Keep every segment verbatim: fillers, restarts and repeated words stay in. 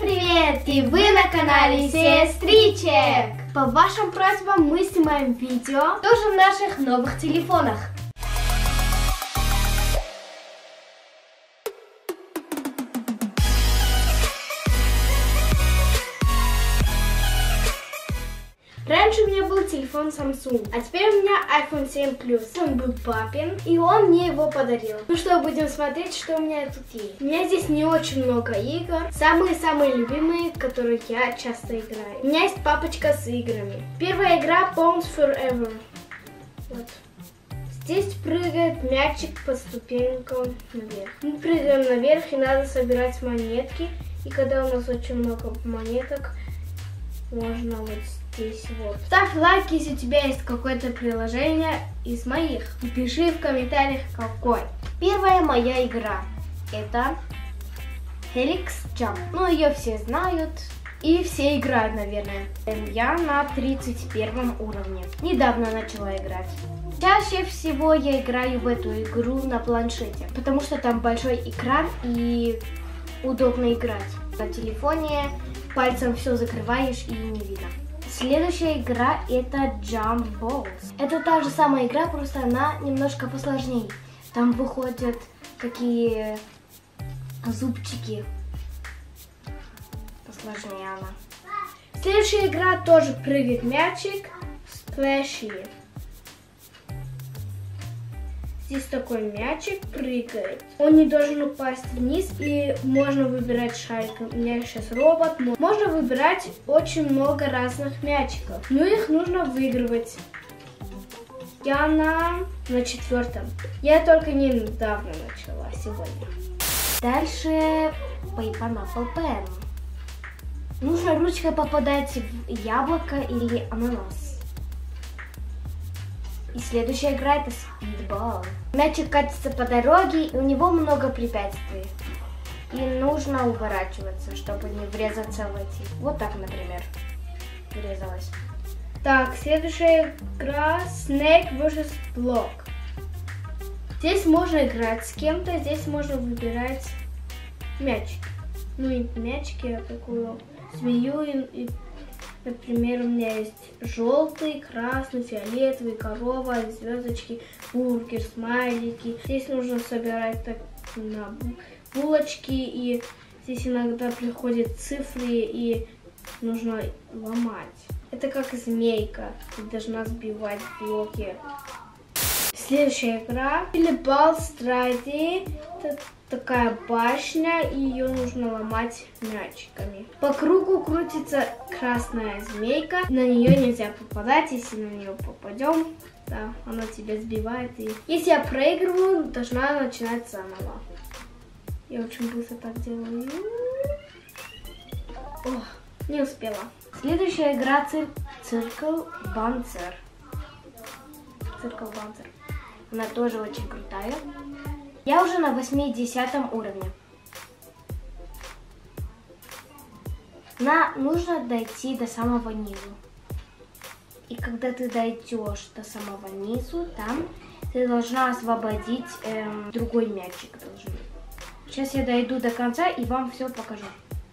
привет! И вы на канале Сестричек! По вашим просьбам мы снимаем видео тоже в наших новых телефонах. Раньше у меня был телефон Samsung, а теперь у меня айфон семь плюс. Он был папин, и он мне его подарил. Ну что, будем смотреть, что у меня тут есть. У меня здесь не очень много игр. Самые-самые любимые, в которые я часто играю. У меня есть папочка с играми. Первая игра Bones Forever. Вот. Здесь прыгает мячик по ступенькам наверх. Мы прыгаем наверх, и надо собирать монетки. И когда у нас очень много монеток, можно вот здесь вот. Ставь лайк, если у тебя есть какое-то приложение из моих. И пиши в комментариях, какой. Первая моя игра это Helix Jump. Ну, ее все знают и все играют, наверное. Я на тридцать первом уровне. Недавно начала играть. Чаще всего я играю в эту игру на планшете, потому что там большой экран и удобно играть. На телефоне пальцем все закрываешь и не видно. Следующая игра это Jump Balls. Это та же самая игра, просто она немножко посложнее. Там выходят такие зубчики. Посложнее она. Следующая игра тоже прыгает мячик. Splashy. Здесь такой мячик прыгает. Он не должен упасть вниз, и можно выбирать шарик. У меня сейчас робот. Можно выбирать очень много разных мячиков. Но их нужно выигрывать. Я на, на четвертом. Я только недавно начала, сегодня. Дальше Pineapple Pen. Нужно ручкой попадать в яблоко или ананас. И следующая игра это Speedball. Мячик катится по дороге, и у него много препятствий. И нужно уворачиваться, чтобы не врезаться в эти. Вот так, например, врезалась. Так, следующая игра Snake versus Block. Здесь можно играть с кем-то, здесь можно выбирать мячики. Ну и мячики, а такую змею и... и Например, у меня есть желтый, красный, фиолетовый, корова, звездочки, бургер, смайлики. Здесь нужно собирать так на булочки, и здесь иногда приходят цифры, и нужно ломать. Это как змейка, ты должна сбивать блоки. Следующая игра Ball Stride. Это такая башня, и ее нужно ломать мячиками. По кругу крутится красная змейка. На нее нельзя попадать. Если на нее попадем, да, она тебя сбивает. И если я проигрываю, должна начинать заново. Я очень быстро так делаю. Ох, не успела. Следующая игра цир Circle Bouncer. Circle Bouncer. Она тоже очень крутая. Я уже на восьмидесятом уровне. На, нужно дойти до самого низу. И когда ты дойдешь до самого низу, там ты должна освободить эм, другой мячик. Должен. Сейчас я дойду до конца и вам все покажу.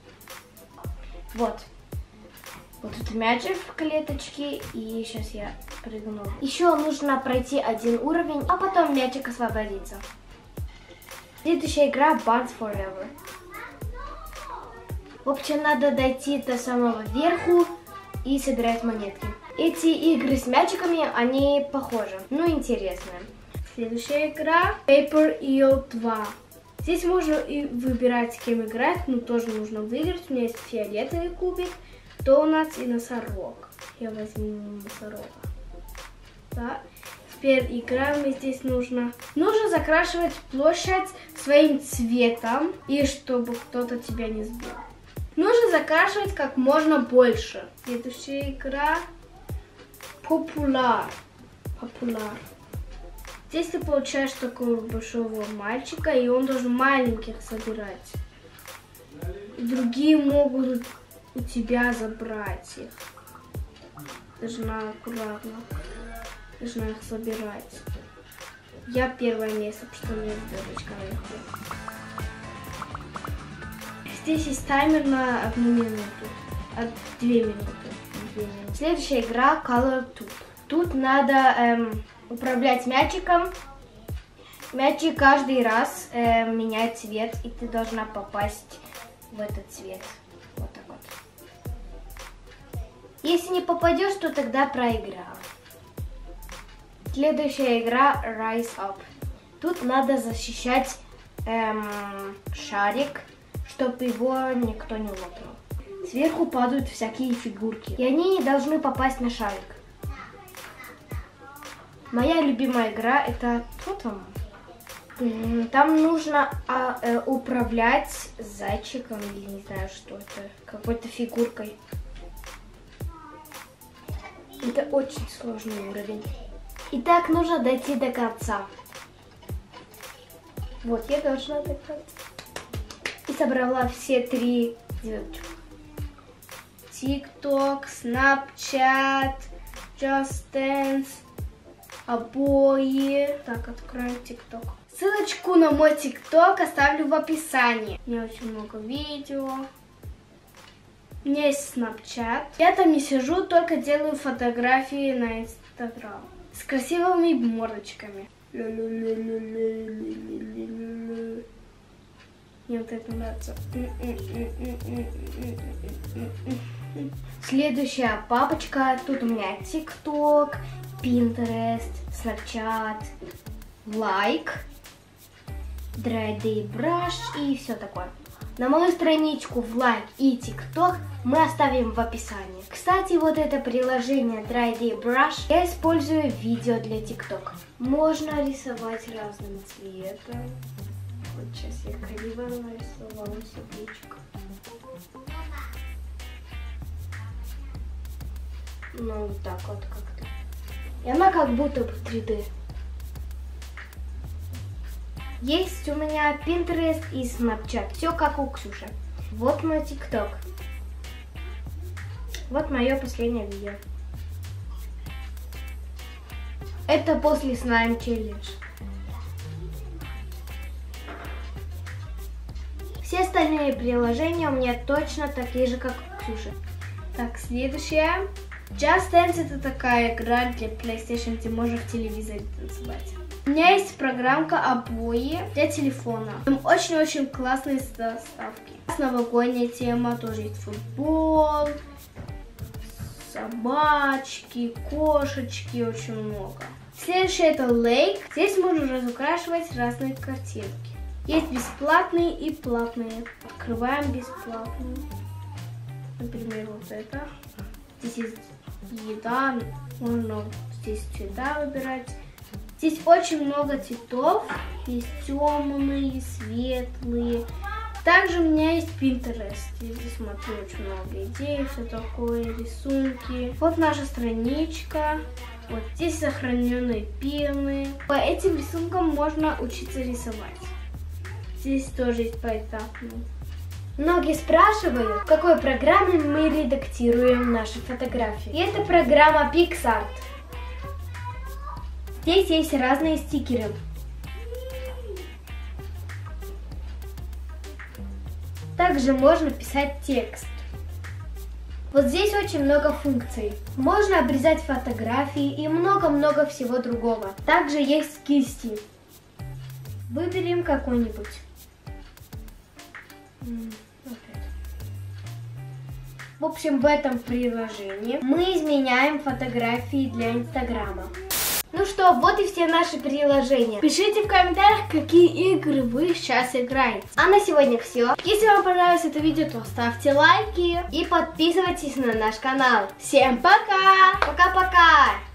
Вот. Вот тут мячик в клеточке, и сейчас я прыгну. Еще нужно пройти один уровень, а потом мячик освободится. Следующая игра Bones Forever. В общем, надо дойти до самого верху и собирать монетки. Эти игры с мячиками, они похожи, но интересные. Следующая игра Paper Eel два. Здесь можно и выбирать, с кем играть, но тоже нужно выиграть. У меня есть фиолетовый кубик, донат и носорог. Я возьму носорога. Да. Теперь играем, и здесь нужно... Нужно закрашивать площадь своим цветом, и чтобы кто-то тебя не сбил. Нужно закрашивать как можно больше. Следующая игра Popular. Popular. Здесь ты получаешь такого большого мальчика, и он должен маленьких собирать. И другие могут у тебя забрать их. Должна аккуратно. Должна их собирать. Я первое место, потому что у меня звездочка наверху. здесь есть таймер на одну минуту. От две минуты. Две минуты. Следующая игра Color Tube. Тут надо эм, управлять мячиком. Мячик каждый раз э, меняет цвет, и ты должна попасть в этот цвет. Вот так вот. Если не попадешь, то тогда проиграл. Следующая игра Rise Up. Тут надо защищать эм, шарик, чтобы его никто не лопнул. Сверху падают всякие фигурки, и они не должны попасть на шарик. Моя любимая игра это что там? Там нужно а, э, управлять зайчиком или не знаю что это, какой-то фигуркой. Это очень сложный уровень. Итак, нужно дойти до конца. Вот, я должна до конца. И собрала все три звездочки. TikTok, Snapchat, Just Dance, обои. Так, откроем TikTok. Ссылочку на мой TikTok оставлю в описании. У меня очень много видео. У меня есть Snapchat. Я там не сижу, только делаю фотографии на Instagram. С красивыми мордочками. Мне вот это нравится. Следующая папочка. Тут у меня TikTok, Pinterest, Snapchat, Like, Dry Day Brush и все такое. На мою страничку в Like и TikTok мы оставим в описании. Кстати, вот это приложение Dry Day Brush я использую в видео для TikTok. Можно рисовать разным цветом. Вот сейчас я криво нарисовала сердечко. Ну, вот так вот как-то. И она как будто бы три дэ. Есть у меня Pinterest и Snapchat. Все как у Ксюши. Вот мой TikTok. Вот мое последнее видео. Это после Slime Challenge. Все остальные приложения у меня точно такие же, как у Ксюши. Так, следующее. Just Dance это такая игра для PlayStation, где можно в телевизоре танцевать. У меня есть программка обои для телефона. Там очень-очень классные заставки. Новогодняя тема, тоже есть футбол, собачки, кошечки, очень много. Следующее это Lake. Здесь можно разукрашивать разные картинки. Есть бесплатные и платные. Открываем бесплатные. Например, вот это. Здесь есть еда, можно здесь цвета выбирать. Здесь очень много цветов, есть темные, светлые. Также у меня есть Pinterest. Я здесь смотрю очень много идей, все такое, рисунки. Вот наша страничка. Вот здесь сохраненные пены. По этим рисункам можно учиться рисовать. Здесь тоже есть поэтапно. Многие спрашивают, в какой программе мы редактируем наши фотографии. И это программа PicsArt. Здесь есть разные стикеры. Также можно писать текст. Вот здесь очень много функций. Можно обрезать фотографии и много-много всего другого. Также есть кисти. Выберем какой-нибудь. В общем, в этом приложении мы изменяем фотографии для Инстаграма. Ну что, вот и все наши приложения. Пишите в комментариях, какие игры вы сейчас играете. А на сегодня все. Если вам понравилось это видео, то ставьте лайки и подписывайтесь на наш канал. Всем пока! Пока-пока!